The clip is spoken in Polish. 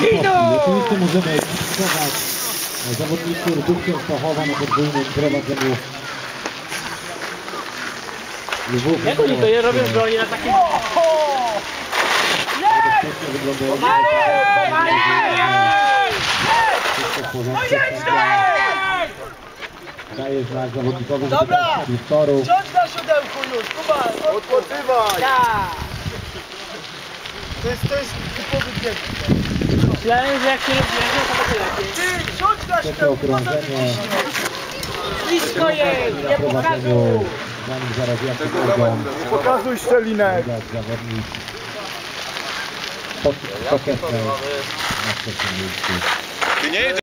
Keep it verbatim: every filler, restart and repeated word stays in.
Oczywiście możemy eksportować zawodników Rudówkiem Stachowa na podwójnym prowadzeniu Lwów. Jak oni to je robią, że oni na takim... Daje znak zawodnikowi, żeby trafił w toru. Ciąć na siodełku już, Kuba! Odpoczywaj! Tak! To jest, to jest typowy bieg. Myślałem, że jak się rozbierze, to będzie lepiej. Ty, ciąć na Trzecie siodełku, po co ty okrążenie. ciśniesz? Blisko jest, nie pokażu! Zanim zaraz jak pójdą. Nie pokazuj szczelinek! Zawodnik pod poketę na trzecim miejscu.